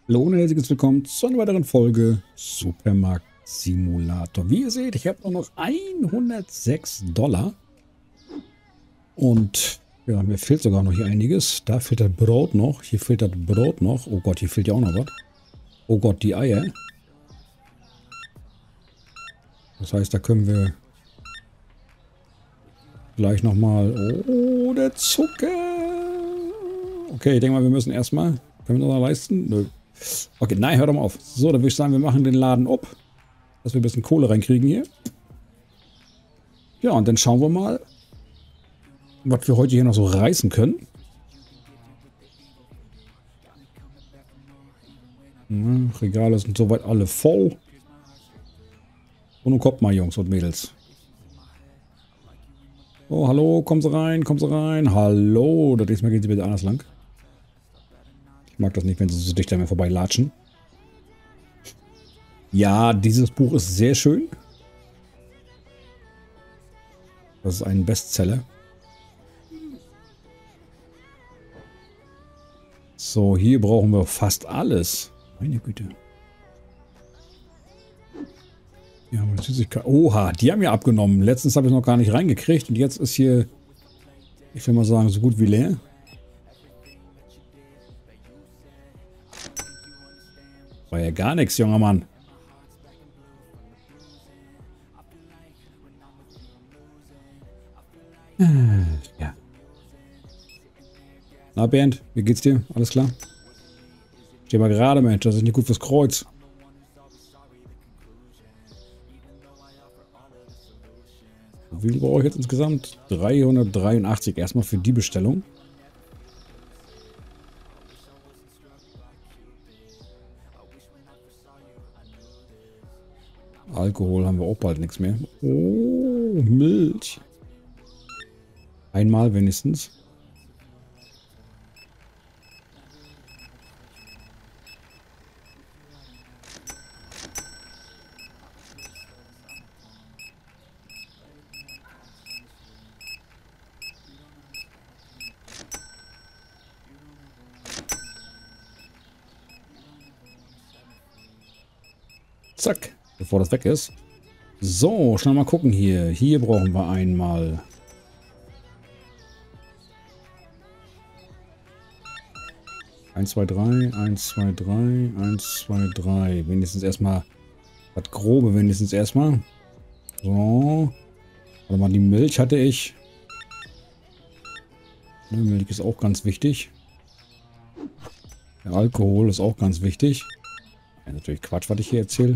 Hallo und herzlich willkommen zu einer weiteren Folge Supermarkt Simulator. Wie ihr seht, ich habe nur noch 106 Dollar. Und ja, mir fehlt sogar noch hier einiges. Da fehlt das Brot noch. Hier fehlt das Brot noch. Oh Gott, hier fehlt ja auch noch was. Oh Gott, die Eier. Das heißt, da können wir gleich nochmal... Oh, der Zucker. Okay, ich denke mal, wir müssen erstmal... Können wir das noch leisten? Nö. Okay, nein, hör doch mal auf. So, dann würde ich sagen, wir machen den Laden ab, dass wir ein bisschen Kohle reinkriegen hier. Ja, und dann schauen wir mal, was wir heute hier noch so reißen können. Ja, Regale sind soweit alle voll. Und nun kommt mal, Jungs und Mädels. Oh, hallo, kommen Sie rein, kommen Sie rein. Hallo, das nächste Mal gehen Sie bitte anders lang. Ich mag das nicht, wenn Sie so dicht an mir vorbeilatschen. Ja, dieses Buch ist sehr schön. Das ist ein Bestseller. So, hier brauchen wir fast alles. Meine Güte. Ja, aber Süßigkeit. Oha, die haben ja abgenommen. Letztens habe ich noch gar nicht reingekriegt. Und jetzt ist hier, ich will mal sagen, so gut wie leer. War ja gar nichts, junger Mann. Ja. Na Bernd, wie geht's dir? Alles klar? Steh mal gerade, Mensch, das ist nicht gut fürs Kreuz. Wie viel brauche ich jetzt insgesamt? 383 erstmal für die Bestellung. Alkohol haben wir auch bald nichts mehr. Oh, Milch. Einmal wenigstens. Zack, bevor das weg ist. So, schnell mal gucken hier. Hier brauchen wir einmal. Eins, zwei, drei, 1, 2, 3, 1, 2, 3. Wenigstens erstmal das Grobe, wenigstens erstmal. So. Warte mal, die Milch hatte ich. Die Milch ist auch ganz wichtig. Der Alkohol ist auch ganz wichtig. Ja, natürlich Quatsch, was ich hier erzähle.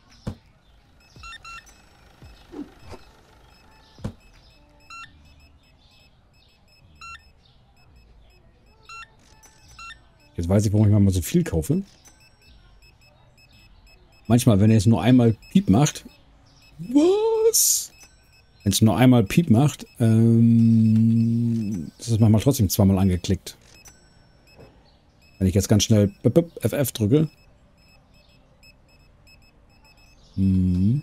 Jetzt weiß ich, warum ich mal so viel kaufe. Manchmal, wenn er es nur einmal Piep macht. Was? Wenn es nur einmal Piep macht, ist es manchmal trotzdem zweimal angeklickt. Wenn ich jetzt ganz schnell FF drücke. Hm.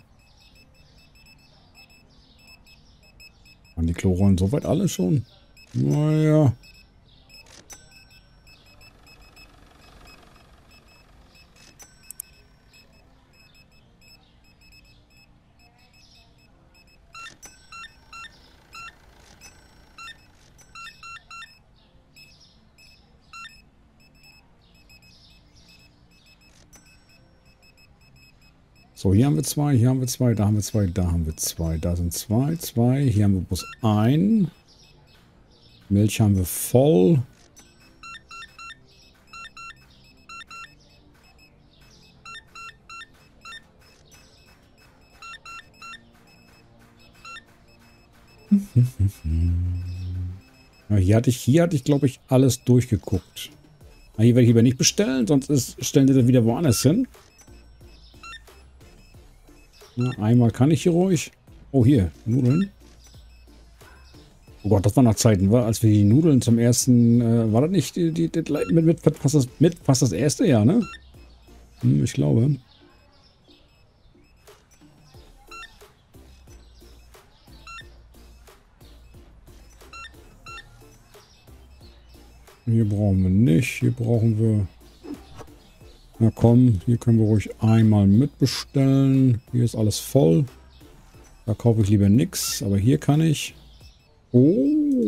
Waren die Klorollen soweit alle schon? Naja. So, hier haben wir zwei, hier haben wir zwei, da haben wir zwei, da haben wir zwei. Da sind zwei, zwei. Hier haben wir bloß ein. Milch haben wir voll. Ja, hier hatte ich, glaube ich, alles durchgeguckt. Hier werde ich lieber nicht bestellen, sonst stellen sie das wieder woanders hin. Na, einmal kann ich hier ruhig. Oh, hier, Nudeln. Oh Gott, das war nach Zeiten, war, als wir die Nudeln zum ersten, war das nicht mit fast das erste Jahr, ne? Ich glaube. Hier brauchen wir nicht, hier brauchen wir Na komm, hier können wir ruhig einmal mitbestellen. Hier ist alles voll. Da kaufe ich lieber nichts, aber hier kann ich. Oh.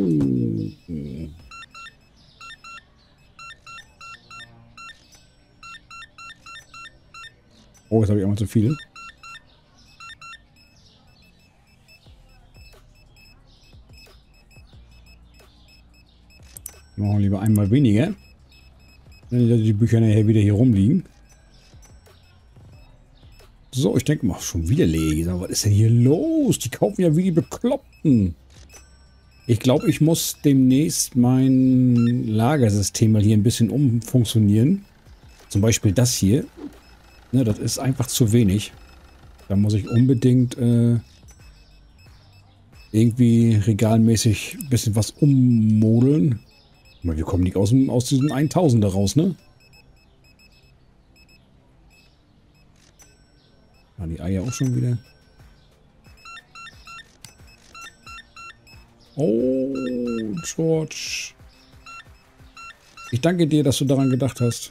Oh, jetzt habe ich einmal zu viel. Machen wir lieber einmal weniger. Wenn die Bücher nachher wieder hier rumliegen. So, ich denke mal, schon wieder Leser. Was ist denn hier los? Die kaufen ja wie die Bekloppten. Ich glaube, ich muss demnächst mein Lagersystem mal hier ein bisschen umfunktionieren. Zum Beispiel das hier. Ne, das ist einfach zu wenig. Da muss ich unbedingt irgendwie regalmäßig ein bisschen was ummodeln. Wir kommen nicht aus diesem 1000er raus, ne? Ah, die Eier auch schon wieder. Oh, George. Ich danke dir, dass du daran gedacht hast.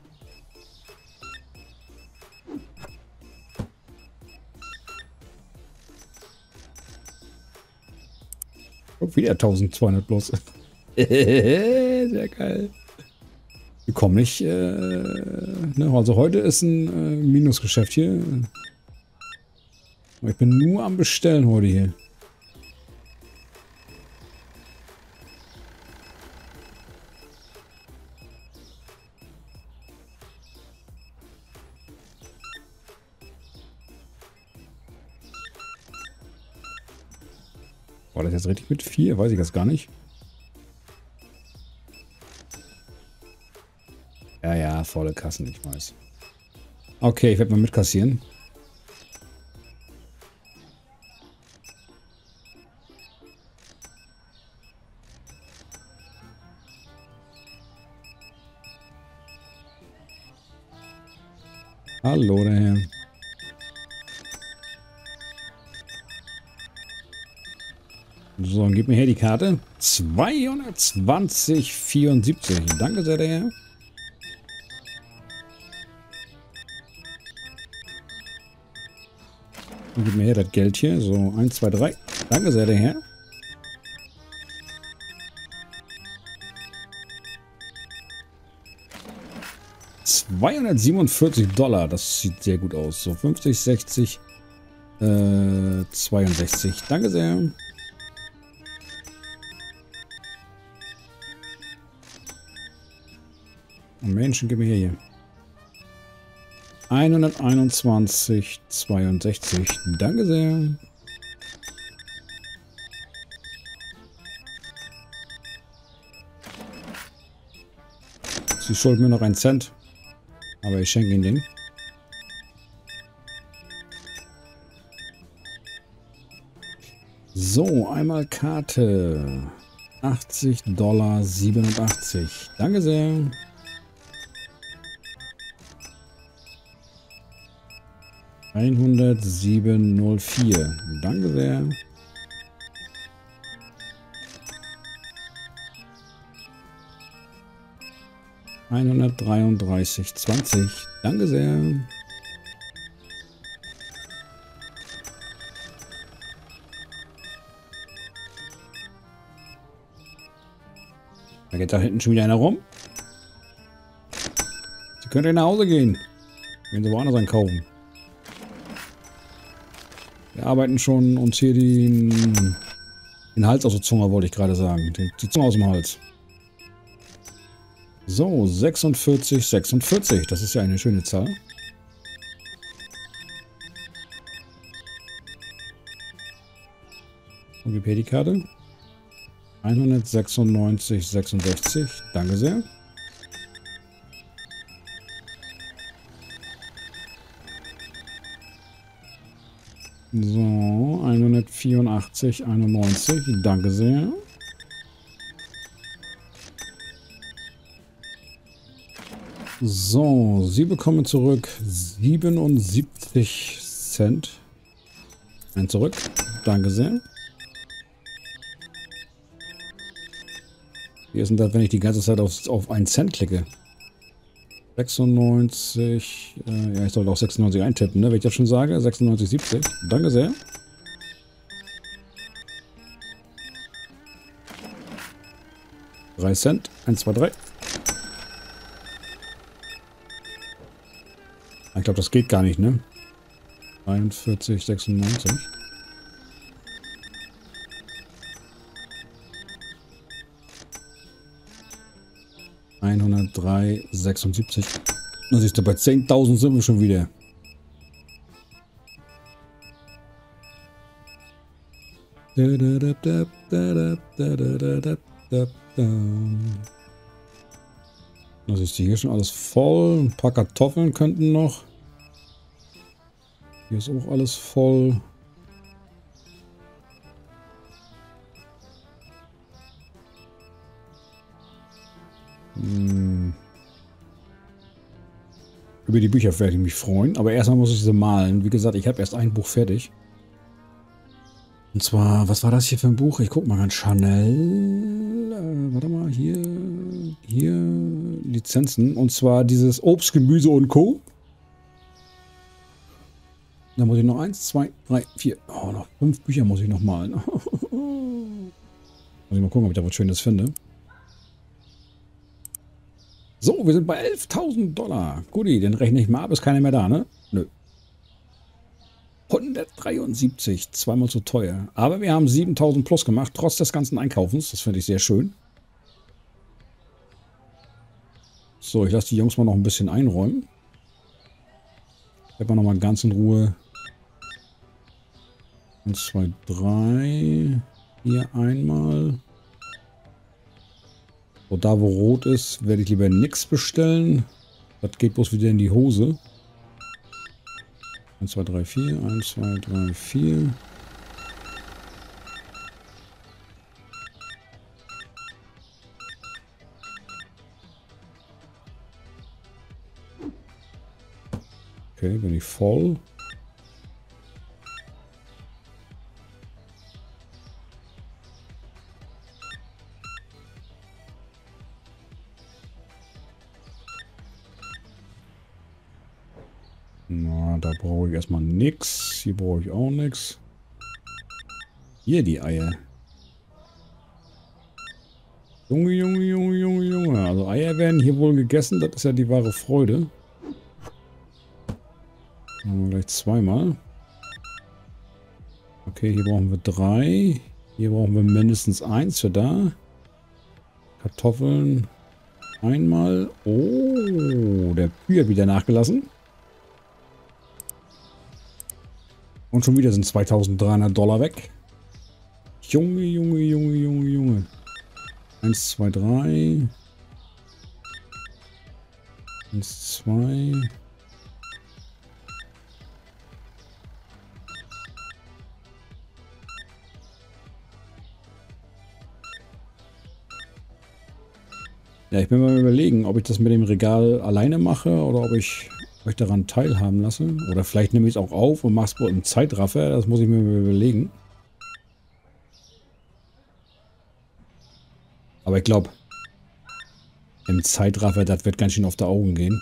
Und wieder 1200 bloß. Sehr geil. Wir kommen nicht. Ne, also heute ist ein Minusgeschäft hier. Aber ich bin nur am Bestellen heute hier. War das jetzt richtig mit 4? Weiß ich das gar nicht. Ja, ja, volle Kassen, ich weiß. Okay, ich werde mal mitkassieren. Hallo, der Herr. So, dann gib mir her die Karte. 220,74. Danke sehr, der Herr. Und gib mir her das Geld hier. So, 1, 2, 3. Danke sehr, der Herr. $247. Das sieht sehr gut aus. So, 50, 60, 62. Danke sehr. Menschen, gib mir hier. 121,62. Danke sehr. Sie schulden mir noch einen Cent. Aber ich schenke Ihnen den. So, einmal Karte. $80,87. Danke sehr. $107,04. Danke sehr. $133,20. Danke sehr. Da geht da hinten schon wieder einer rum. Sie können nach Hause gehen. Wenn Sie woanders einkaufen. Wir arbeiten schon uns hier den Hals aus der Zunge, wollte ich gerade sagen. Die Zunge aus dem Hals. So, 46, 46. Das ist ja eine schöne Zahl. Und gib hier die Karte. 196, 66. Danke sehr. So, 184, 91. Danke sehr. So, Sie bekommen zurück 77 Cent. Ein zurück. Danke sehr. Wie ist denn das, wenn ich die ganze Zeit auf 1 Cent klicke? 96. Ja, ich sollte auch 96 eintippen, ne? Wenn ich das schon sage. 96,70. Danke sehr. $3. 1, 2, 3. Ich glaube, das geht gar nicht, ne? 41, 96. $103,76. Na siehst du, bei 10.000 sind wir schon wieder. Na siehst du, hier schon alles voll. Ein paar Kartoffeln könnten noch. Hier ist auch alles voll. Über die Bücher werde ich mich freuen. Aber erstmal muss ich sie malen. Wie gesagt, ich habe erst ein Buch fertig. Und zwar, was war das hier für ein Buch? Ich guck mal ganz Chanel. Warte mal, hier Lizenzen. Und zwar dieses Obst, Gemüse und Co. Da muss ich noch 1, 2, 3, 4. Oh, noch 5 Bücher muss ich noch malen. Muss ich mal gucken, ob ich da was Schönes finde. So, wir sind bei $11.000. Guti, den rechne ich mal ab. Ist keiner mehr da, ne? Nö. 173, zweimal zu teuer. Aber wir haben 7.000 plus gemacht, trotz des ganzen Einkaufens. Das finde ich sehr schön. So, ich lasse die Jungs mal noch ein bisschen einräumen. Ich habe noch mal ganz in Ruhe. 1, 2, 3. Hier einmal. So, da wo rot ist, werde ich lieber nichts bestellen. Das geht bloß wieder in die Hose. 1, 2, 3, 4. 1, 2, 3, 4. Okay, bin ich voll. Na, da brauche ich erstmal nichts. Hier brauche ich auch nichts. Hier die Eier. Junge, Junge, Junge, Junge, Junge. Also Eier werden hier wohl gegessen. Das ist ja die wahre Freude. Machen wir gleich zweimal. Okay, hier brauchen wir 3. Hier brauchen wir mindestens 1 für da. Kartoffeln einmal. Oh, der Kühe hat wieder nachgelassen. Und schon wieder sind $2.300 weg. Junge, Junge, Junge, Junge, Junge. 1, 2, 3. 1, 2. Ja, ich bin mal überlegen, ob ich das mit dem Regal alleine mache oder ob ich euch daran teilhaben lasse. Oder vielleicht nehme ich es auch auf und mache es im Zeitraffer. Das muss ich mir mal überlegen. Aber ich glaube, im Zeitraffer, das wird ganz schön auf die Augen gehen.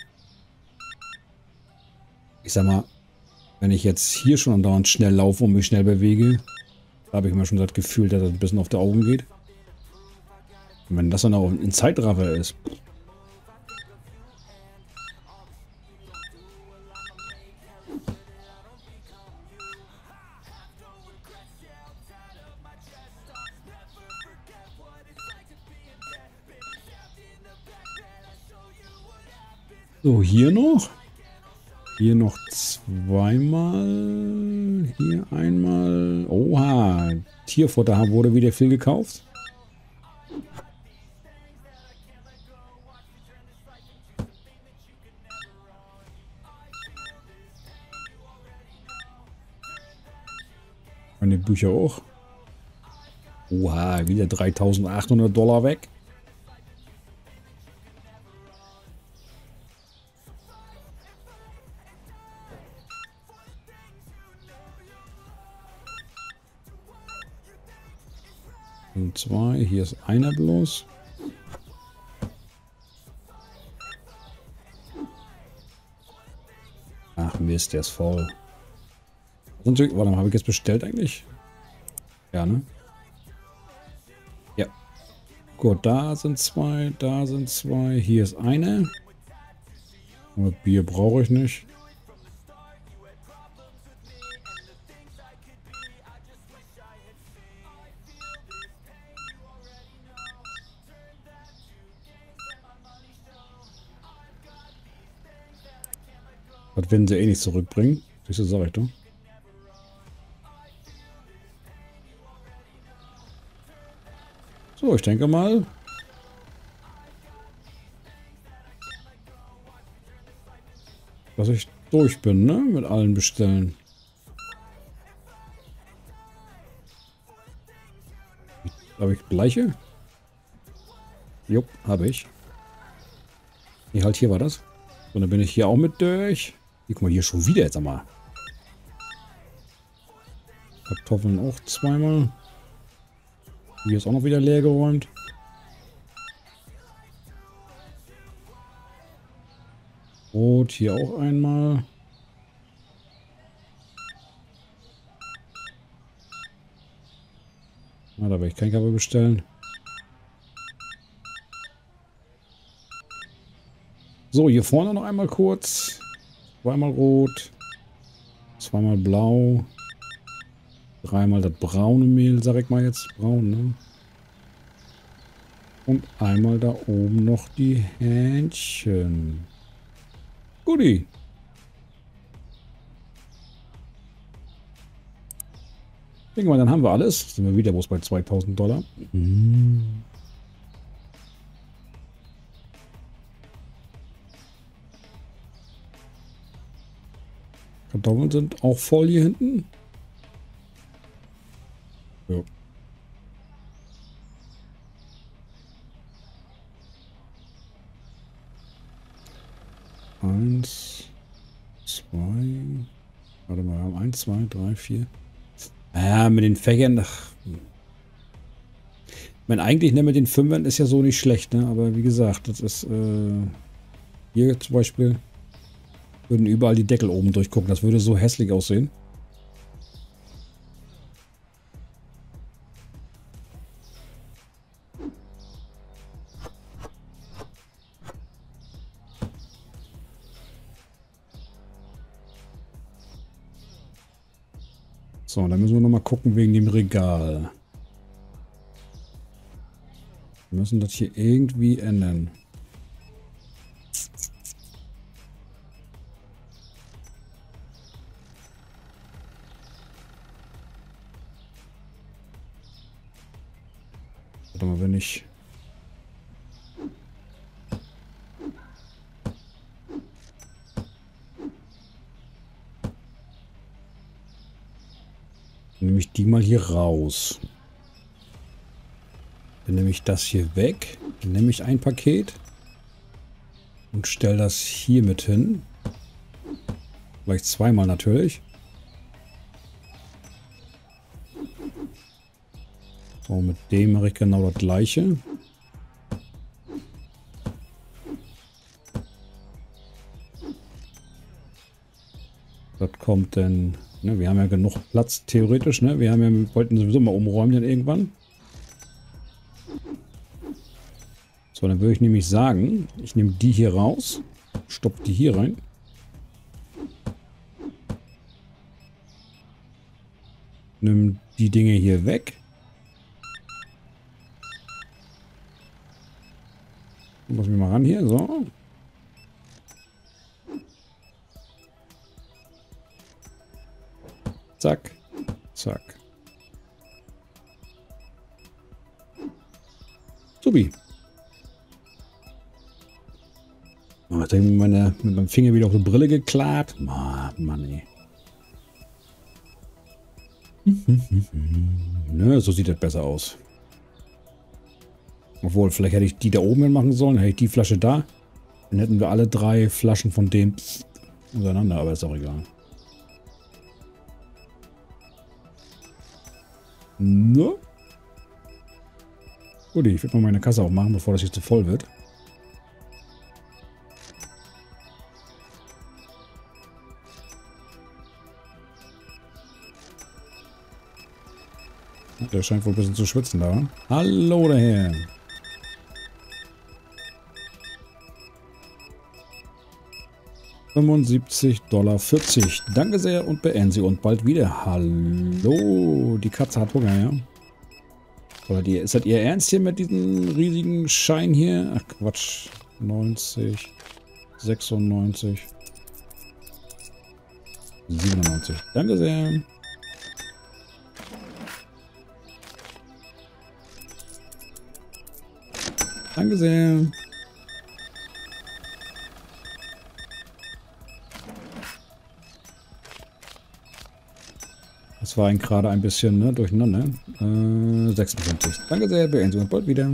Ich sag mal, wenn ich jetzt hier schon andauernd schnell laufe und mich schnell bewege, habe ich immer schon das Gefühl, dass das ein bisschen auf die Augen geht. Und wenn das dann auch ein Zeitraffer ist. So, hier noch. Hier noch zweimal. Hier einmal. Oha. Tierfutter wurde wieder viel gekauft. Meine Bücher auch. Oha, wieder $3.800 weg. Und 2, hier ist einer bloß. Ach Mist, der ist voll. Warte mal, habe ich jetzt bestellt eigentlich? Ja, ne? Ja. Gut, da sind zwei, da sind zwei. Hier ist eine. Aber Bier brauche ich nicht. Das werden sie eh nicht zurückbringen. Siehst du, sag ich doch. So, ich denke mal. Dass ich durch bin, ne? Mit allen bestellen. Habe ich gleiche? Jupp, habe ich. Nee, halt, hier war das. Und dann bin ich hier auch mit durch. Hier, guck mal, hier schon wieder jetzt einmal. Kartoffeln auch zweimal. Hier ist auch noch wieder leer geräumt. Brot hier auch einmal. Na, da werde ich kein Kabel bestellen. So, hier vorne noch einmal kurz. Zweimal rot. Zweimal blau. Dreimal das braune Mehl, sag ich mal jetzt. Braun, ne? Und einmal da oben noch die Hähnchen. Guti. Denke mal, dann haben wir alles. Sind wir wieder bloß bei 2000 $. Kartoffeln sind auch voll hier hinten. Ja. Eins, zwei. Warte mal, wir haben 1, 2, 3, 4. Ja, mit den Fächern. Ach. Ich meine, eigentlich ne, mit den Fünfern ist ja so nicht schlecht, ne? Aber wie gesagt, das ist hier zum Beispiel würden überall die Deckel oben durchgucken. Das würde so hässlich aussehen. So, dann müssen wir noch mal gucken wegen dem Regal. Wir müssen das hier irgendwie ändern. Warte mal, wenn ich... Dann nehme ich die mal hier raus. Dann nehme ich das hier weg. Dann nehme ich ein Paket und stelle das hier mit hin. Vielleicht zweimal natürlich. So, mit dem mache ich genau das gleiche. Das kommt dann... Ne, wir haben ja genug Platz, theoretisch. Ne? Wir wollten sowieso mal umräumen dann irgendwann. So, dann würde ich nämlich sagen, ich nehme die hier raus, stopfe die hier rein. Nimm die Dinge hier weg. Muss mich mal ran hier, so. Zack, zack. Subi. Oh, jetzt habe ich mit meinem Finger wieder auf die Brille geklappt. Oh, Mann, ey. Ne, so sieht das besser aus. Obwohl, vielleicht hätte ich die da oben machen sollen. Hätte ich die Flasche da. Dann hätten wir alle 3 Flaschen von dem untereinander, aber ist auch egal. Ne? Gut, ich würde mal meine Kasse auch machen, bevor das hier zu voll wird. Der scheint wohl ein bisschen zu schwitzen da. Hallo daher. $75,40. Danke sehr und beenden Sie und bald wieder. Hallo. Die Katze hat Hunger, ja? Oder ist das Ihr Ernst hier mit diesem riesigen Schein hier? Ach Quatsch. 90, 96, 97. Danke sehr. Danke sehr. Das war gerade ein bisschen ne, durcheinander. 56. Danke sehr. Beenden Sie uns bald wieder.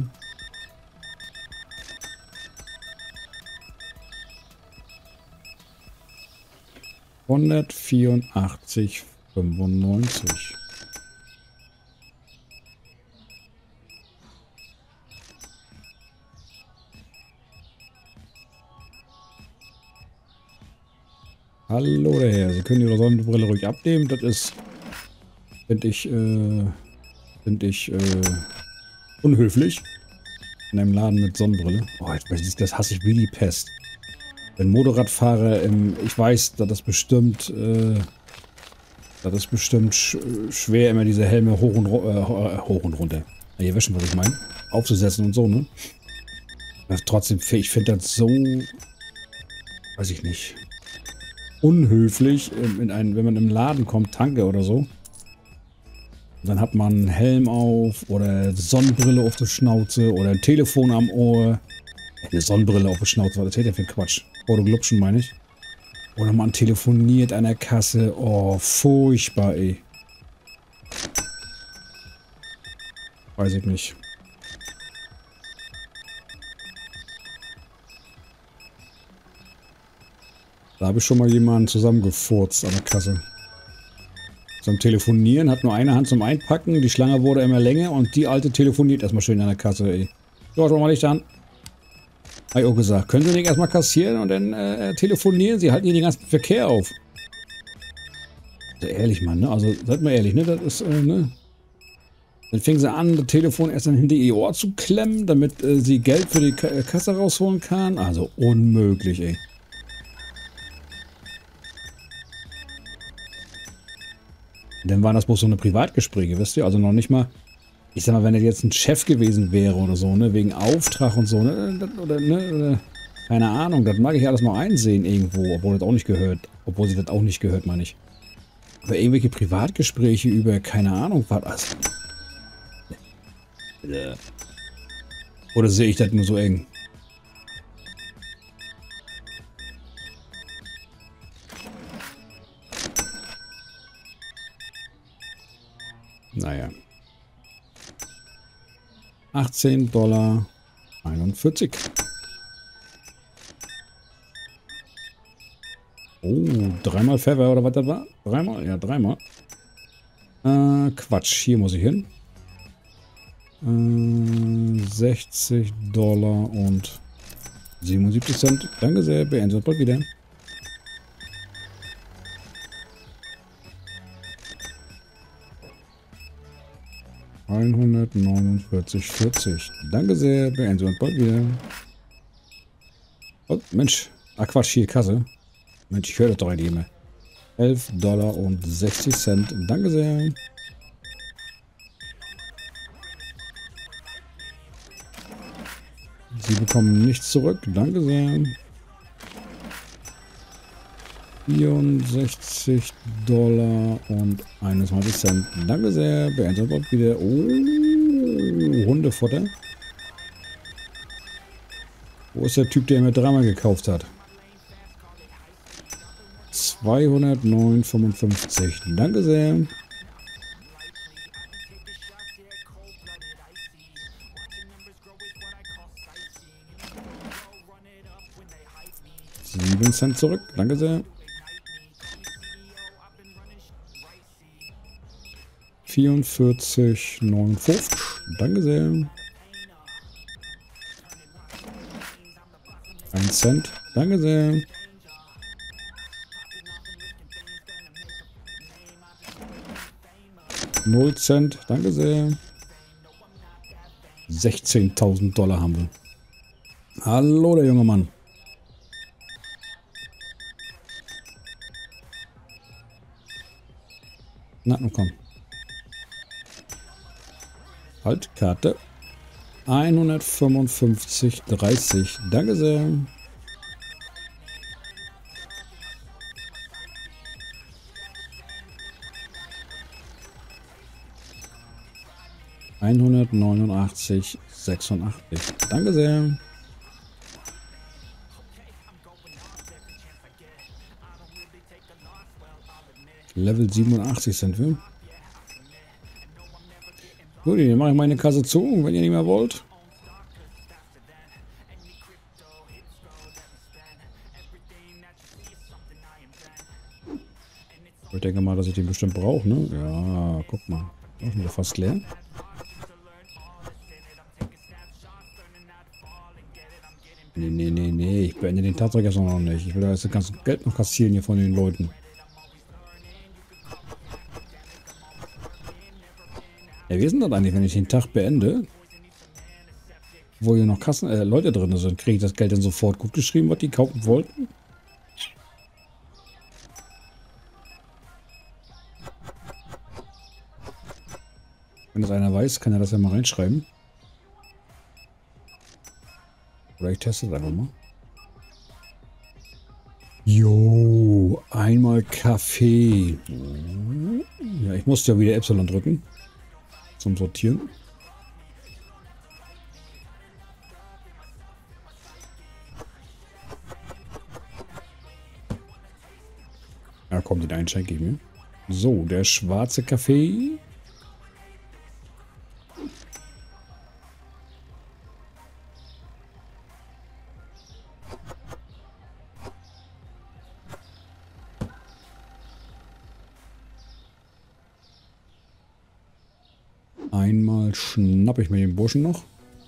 $184,95. Hallo daher. Sie können Ihre Sonnenbrille ruhig abnehmen. Das ist, finde ich unhöflich. In einem Laden mit Sonnenbrille. Oh, das hasse ich wie die Pest. Wenn Motorradfahrer ich weiß, das ist bestimmt schwer, immer diese Helme hoch und runter. Ja, ihr wisst schon, was ich meine. Aufzusetzen und so, ne? Aber trotzdem, ich finde das so, weiß ich nicht, unhöflich, wenn man im Laden kommt, Tanke oder so. Dann hat man einen Helm auf oder Sonnenbrille auf der Schnauze oder ein Telefon am Ohr. Eine Sonnenbrille auf der Schnauze, was erzählt der für ein Quatsch? Oder Glubschen, meine ich. Oder man telefoniert an der Kasse. Oh, furchtbar, ey. Weiß ich nicht. Da habe ich schon mal jemanden zusammengefurzt an der Kasse. Zum Telefonieren hat nur eine Hand zum Einpacken, die Schlange wurde immer länger und die alte telefoniert erstmal schön an der Kasse, ey. So, schau mal Licht an. Hab ich auch gesagt, können Sie nicht erstmal kassieren und dann telefonieren? Sie halten hier den ganzen Verkehr auf. Also ehrlich, Mann, ne? Also seid mal ehrlich, ne? Das ist, ne? Dann fingen sie an, das Telefon erst dann hinter ihr Ohr zu klemmen, damit sie Geld für die Kasse rausholen kann. Also unmöglich, ey. Dann waren das bloß so eine Privatgespräche, wisst ihr? Also noch nicht mal, ich sag mal, wenn er jetzt ein Chef gewesen wäre oder so, ne? Wegen Auftrag und so, ne? Oder keine Ahnung, das mag ich alles noch einsehen irgendwo, obwohl das auch nicht gehört. Obwohl sie das auch nicht gehört, meine ich. Aber irgendwelche Privatgespräche über, keine Ahnung, was. Also, oder sehe ich das nur so eng? Naja. $18,41. Oh, dreimal Pfeffer oder was das war? Dreimal? Ja, dreimal. Quatsch, hier muss ich hin. $60,77. Danke sehr, beenden wir bald wieder. $149,40. Danke sehr, beenden wir bald wieder. Oh, Mensch. Ah, Quatsch, hier, Kasse. Mensch, ich höre das doch eigentlich immer. $11,60. Danke sehr. Sie bekommen nichts zurück. Danke sehr. $64,21. Danke sehr. Beenden wir wieder. Oh, Hundefutter. Wo ist der Typ, der mir dreimal gekauft hat? 209,55. Danke sehr. $7 zurück. Danke sehr. 44,59. Danke sehr. 1 Cent. Danke sehr. 0 Cent. Danke sehr. 16.000 Dollar haben wir. Hallo, der junge Mann. Na, nun komm. Halt, Karte. 155,30. Danke sehr. $189,86. Danke sehr. Level 87 sind wir. Gut, dann mache ich meine Kasse zu, wenn ihr nicht mehr wollt. Ich denke mal, dass ich den bestimmt brauche, ne? Ja, guck mal. Auch wieder fast leer. Nee. Ich beende den Tatsache jetzt noch nicht. Ich will da jetzt das ganze Geld noch kassieren hier von den Leuten. Ja, wie ist denn das eigentlich, wenn ich den Tag beende? Wo hier noch Leute drin sind, kriege ich das Geld dann sofort gut geschrieben, was die kaufen wollten? Wenn das einer weiß, kann er das ja mal reinschreiben. Oder ich teste es einfach mal. Jo, einmal Kaffee. Ja, ich musste ja wieder Epsilon drücken. Zum Sortieren. Ja, komm, den einen schenke ich mir. So, der schwarze Kaffee. Einmal schnappe ich mir den Burschen noch.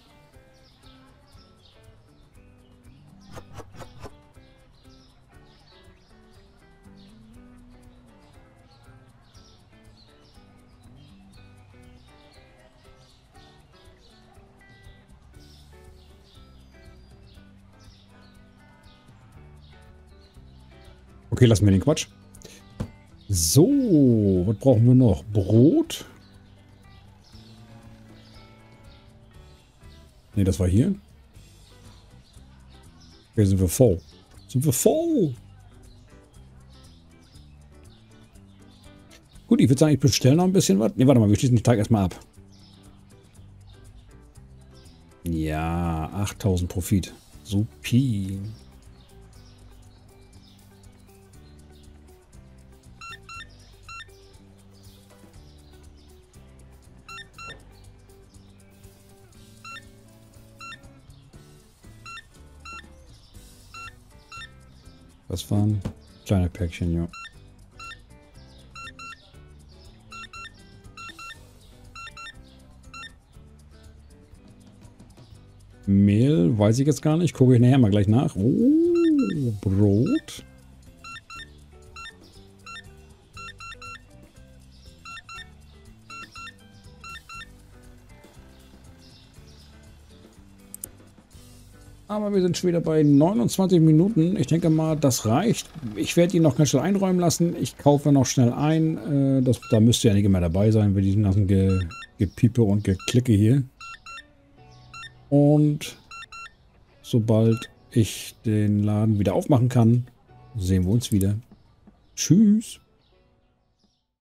Okay, lassen wir den Quatsch. So, was brauchen wir noch? Brot. Ne, das war hier. Okay, sind wir voll. Sind wir voll. Gut, ich würde sagen, ich bestelle noch ein bisschen was. Ne, warte mal, wir schließen den Tag erstmal ab. Ja, 8.000 Profit. Supi. Das waren kleine Päckchen, ja. Mehl, weiß ich jetzt gar nicht. Gucke ich nachher mal gleich nach. Oh, Brot. Aber wir sind schon wieder bei 29 Minuten. Ich denke mal, das reicht. Ich werde ihn noch ganz schnell einräumen lassen. Ich kaufe noch schnell ein. Da müsste ja nicht mehr dabei sein, bei diesem ganzen Gepiepe und Geklicke hier. Und sobald ich den Laden wieder aufmachen kann, sehen wir uns wieder. Tschüss.